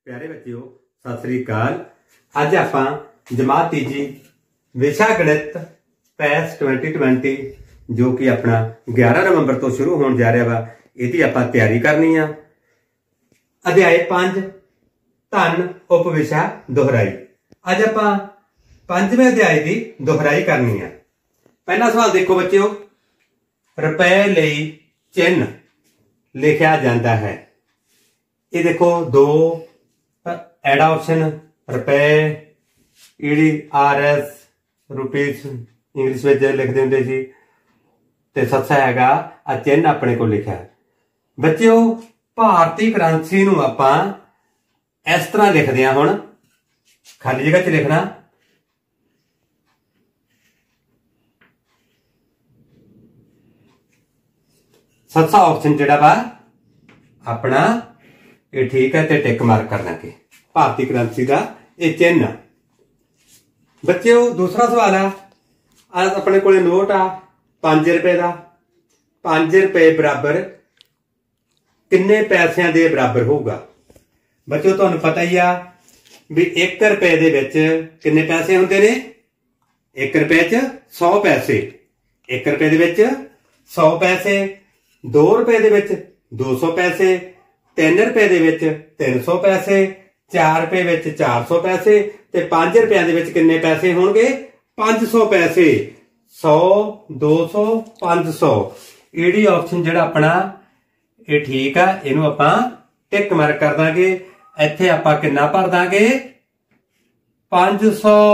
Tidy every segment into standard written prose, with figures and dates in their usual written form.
प्यारे बच्चों सत श्री अकाल। अज आपां जमात तीजी विशा गणित पैस 2020 जो कि अपना 11 नवंबर तो शुरू होने जा रहा वा, इहदी आपां तैयारी करनी आ। अध्याय 5 धन उपविशा दोहराई। अज आपां 5वें अध्याय की दोहराई करनी है। पहला सवाल देखो बच्चों, रुपए लई चिन्ह लिखा जाता है। ये देखो दो एड ऑप्शन रुपए ईडी RS रुपीज इंग्लिश में लिखते होंगे सी ते सत्सा हैगा आ चिन्ह अपने को लिखा है। बच्चों भारतीय करंसी नूं आपां इस तरह लिखते हैं। हुण खाली जगह च लिखना सत्सा ऑप्शन जिहड़ा वा अपना ये ठीक है, ते टिक मार्क करना के भारतीय करंसी का यह चिन्ह। बच्चों दूसरा सवाल है, आज अपने को नोट आ 5 रुपए का। 5 रुपए बराबर किन्ने पैसों के बराबर होगा। बच्चों तुहानूं पता ही आ भी 1 रुपए दे विच किन्ने पैसे होंदे ने। 1 रुपए च 100 पैसे। 1 रुपए दे विच 100 पैसे। 2 रुपए दे विच 200 पैसे। 3 रुपए दे विच 300 पैसे। 4 रुपए विच 400 पैसे ते 5 रुपए दे विच किन्ने पैसे होणगे 500 पैसे। 100 200 500 ईडी ऑप्शन जिहड़ा अपना ये ठीक है, इहनूं आपां टिक मार्क कर दांगे। इत्थे आपां किन्ना भर दांगे 500।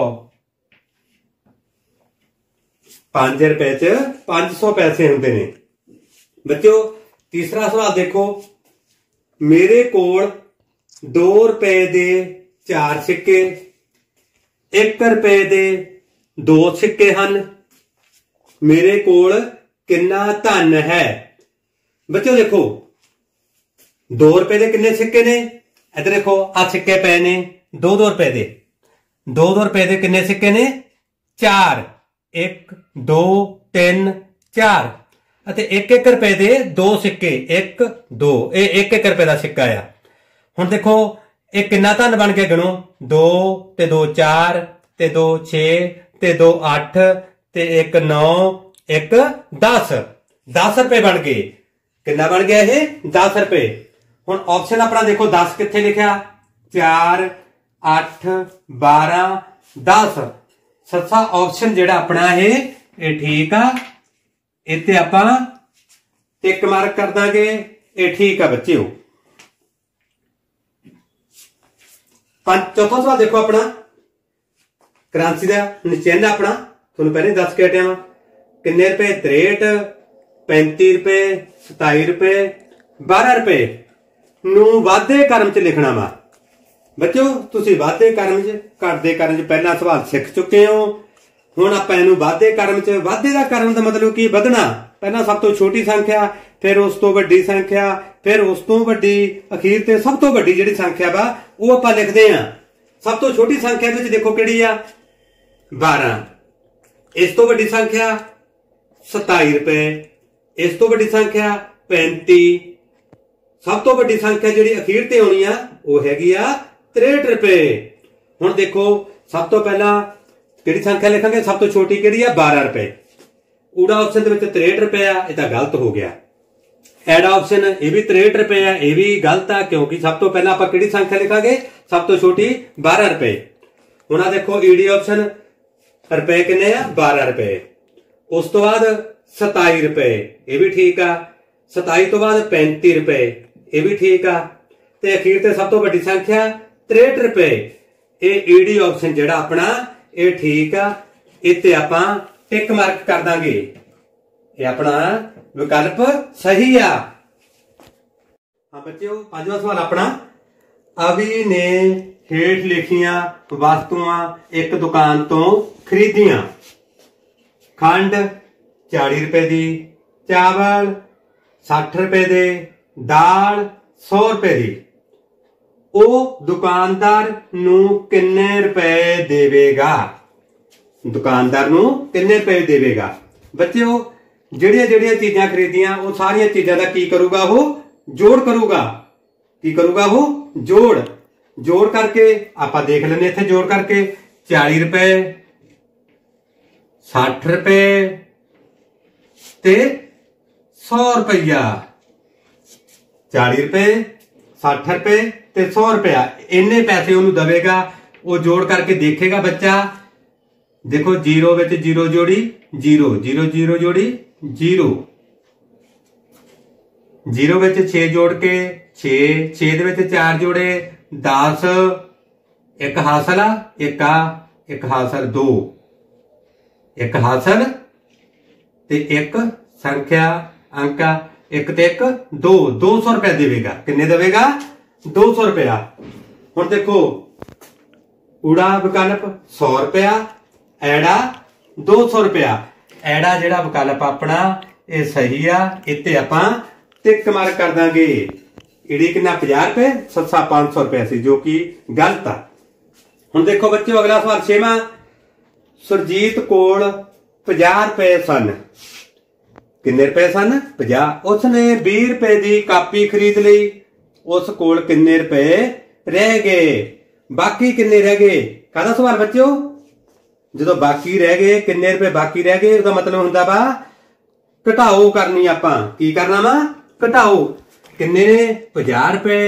5 रुपए च 500 पैसे हुंदे ने। बच्चों तीसरा सवाल देखो, मेरे कोल 2 रुपए दे 4 सिक्के, 1 रुपए दे 2 सिक्के हन। मेरे कोल किन्ना धन है। बच्चों देखो 2 रुपए दे किन्ने सिक्के ने। इधर देखो आ सिक्के पे ने 2 रुपए दे। 2 रुपए दे किन्ने सिक्के ने 4। 1 2 3 4 ਅਤੇ 1 रुपए दे 2 सिक्के 1 2 ये 1 रुपए का सिक्का आ। हुण देखो ये किन्ना धन बन गया, गिणो 2 ते 2 4 ते 2 6 ते 2 8 ते 1 9 1 10 10 रुपए बन गए। किन्ना बन गया ये 10 रुपए। हुण ऑप्शन अपना देखो 10 कित्थे लिखा 4 8 12 10। सत्सा ऑप्शन जिहड़ा अपना है ये ठीक आ, इत्ते आपां टिक मार्क कर दांगे। ये ठीक है बच्चों। चौथा सवाल देखो अपना करंसी का चिन्ह अपना तुहानूं पहले दस के हटिया किन्ने रुपए 63 35 रुपए 27 रुपए 12 रुपए नूं वाधे क्रम च लिखना वा। बच्चों तुसीं वाधे क्रम च घटदे क्रम च पहला सवाल सीख चुके हो। हुण आपां इहनूं वाधे क्रम च, वाधे दा क्रम दा मतलब की वधना, पहला सब तो छोटी संख्या फिर उस तो वड्डी संख्या फिर उस तो वड्डी अखीर ते सब तो वड्डी जिहड़ी संख्या वा वो आपां लिखदे हां। सब तो छोटी संख्या विच देखो किहड़ी आ 12। इस तो वड्डी संख्या 27 रुपए। इस तो वड्डी संख्या 35। सब तो वड्डी संख्या जिहड़ी अखीर ते होनी आ वो हैगी आ 63 रुपए। हुण देखो सब तो पहला किहड़ी संख्या लिखांगे, सब तो छोटी किहड़ी आ 12 रुपए। ऊड़ा ऑप्शन दे विच 63 रुपए आ, ये तां गलत हो गया। एड ऑप्शन ये भी 63 रुपए आ, ये भी गलत आ क्योंकि सब तो पहला आपां किहड़ी संख्या लिखांगे सब तो छोटी 12 रुपए। हुण आ देखो ईडी ऑप्शन रुपए किन्ने आ 12 रुपए। उस तो बाद 27 रुपए ये भी ठीक आ। 27 तो बाद 35 रुपए ये भी ठीक आ ते अखीर ते सब तो वड्डी संख्या 63 रुपए। ये ईडी ऑप्शन जिहड़ा अपना ये ठीक आ, इत्ते आपां टिक मार्क कर दांगे। ये अपना विकल्प सही आ। हाँ बच्चों पांचवा सवाल अपना, अभी ने हेठ लिखियां वस्तुआं एक दुकान तो खरीदियां। खंड 40 रुपए दी, चावल 60 रुपए दे, दाल 100 रुपए दी। ओ दुकानदार नूं किन्ने रुपए देवेगा। दुकानदार नूं किन्ने रुपए देवेगा। बच्चों ਜਿਹੜੀਆਂ ਜਿਹੜੀਆਂ चीज़ां खरीदियां वो सारिया चीज़ों का की करूगा वो जोड़ करूगा। की करूगा वो जोड़। जोड़ करके आप देख लेने इत्थे जोड़ करके 40 रुपए 60 रुपए ते 100 रुपया 40 रुपए 60 रुपए ते 100 रुपया इन्ने पैसे उन्होंने देवेगा। वो जोड़ करके देखेगा बच्चा, देखो जीरो विच जीरो जोड़ी जीरो, जीरो जीरो जोड़ी जीरो, जीरो विच 6 जोड़ के 6, 6 दे विच 4 जोड़े 10, एक हासल एक हासल 2, एक हासल ते एक संख्या अंक एक ते एक 2, 200 रुपया देवेगा। किन्ने देवेगा? 200 रुपया। हुण देखो उड़ा विकल्प 100 रुपया, ऐड़ा 200 रुपया। ऐड़ा जिहड़ा विकल्प अपना ये सही आ, इत्ते आपां टिक मार्क कर देंगे। इड़ी कितना 50 रुपए, सत्सा 500 रुपया सी, जो कि गलत आ। हुण देखो बच्चों अगला सवाल 6वां। सुरजीत कोल 50 रुपए सन। किन्ने रुपए सन? 50। उसने 20 रुपए की कापी खरीद ली। उस कोल किन्ने रुपए रह गए? बाकी किन्ने रह गए? काहदा सवाल बच्चों? जो बाकी रह गए, किन्ने रुपए बाकी रह गए, उसका मतलब हुंदा वा घटाओ करनी। आपां की करना वा? घटाओ। किन्ने ने? 50 रुपए।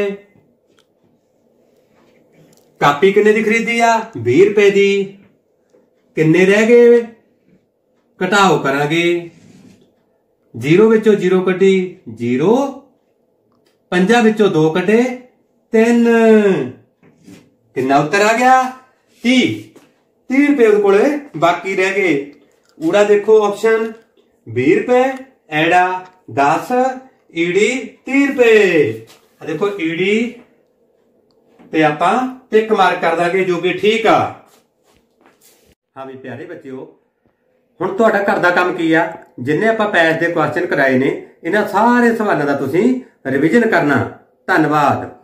कापी किन्ने दी खरीदी आ? 20 रुपए दी। किन्ने रह गए? घटाओ करांगे। जीरो विचों जीरो कटी जीरो, 5 विचों 2 कटे 3, कितना उत्तर आ गया? 30। 30 रुपए उस कोले बाकी रह गए। ऊड़ा देखो ऑप्शन 20 रुपए, ऐड़ा 10, ईडी 30 रुपए। देखो ईडी ते आपां टिक मार्क कर देंगे, जो कि ठीक आ। हाँ भी प्यारे बच्चों, हुण तुहाडा घर दा काम की आ? जिन्ने आपां पैस दे क्वेश्चन कराए ने, इन्हां सारे सवालों का तुसीं रिविजन करना। धन्नवाद।